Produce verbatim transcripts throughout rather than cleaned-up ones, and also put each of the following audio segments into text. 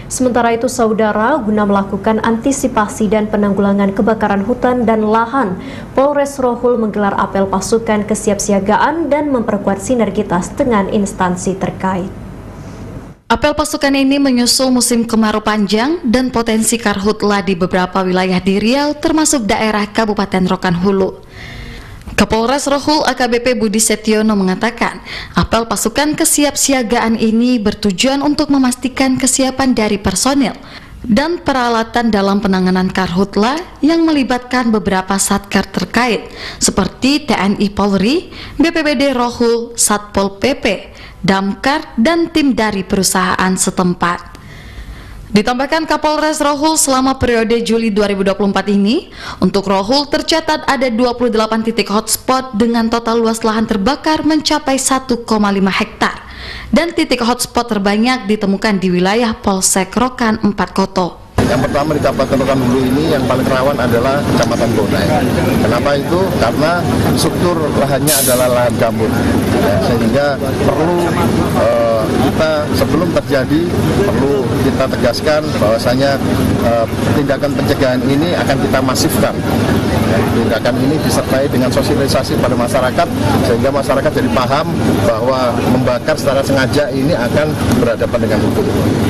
Sementara itu, saudara, guna melakukan antisipasi dan penanggulangan kebakaran hutan dan lahan, Polres Rohul menggelar apel pasukan kesiapsiagaan dan memperkuat sinergitas dengan instansi terkait. Apel pasukan ini menyusul musim kemarau panjang dan potensi karhutla di beberapa wilayah di Riau, termasuk daerah Kabupaten Rokan Hulu. Kapolres Rohul A K B P Budi Setiono mengatakan, apel pasukan kesiapsiagaan ini bertujuan untuk memastikan kesiapan dari personil dan peralatan dalam penanganan karhutla yang melibatkan beberapa satker terkait seperti T N I Polri, B P B D Rohul, Satpol P P, Damkar, dan tim dari perusahaan setempat. Ditambahkan Kapolres Rohul, selama periode Juli dua ribu dua puluh empat ini, untuk Rohul tercatat ada dua puluh delapan titik hotspot dengan total luas lahan terbakar mencapai satu koma lima hektar, dan titik hotspot terbanyak ditemukan di wilayah Polsek Rokan Empat Koto. Yang pertama di Kabupaten Rokan Hulu ini yang paling rawan adalah Kecamatan Bonai. Kenapa itu? Karena struktur lahannya adalah lahan gambut, ya, sehingga perlu uh, kita sebelum terjadi perlu kita tegaskan bahwasanya uh, tindakan pencegahan ini akan kita masifkan. Ya, tindakan ini disertai dengan sosialisasi pada masyarakat sehingga masyarakat jadi paham bahwa membakar secara sengaja ini akan berhadapan dengan hukum.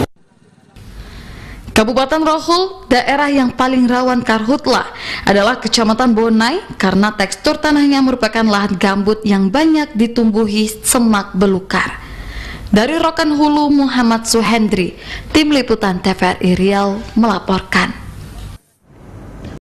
Kabupaten Rohul, daerah yang paling rawan karhutla adalah Kecamatan Bonai karena tekstur tanahnya merupakan lahan gambut yang banyak ditumbuhi semak belukar. Dari Rokan Hulu, Muhammad Suhendri, Tim Liputan T V R I Riau melaporkan.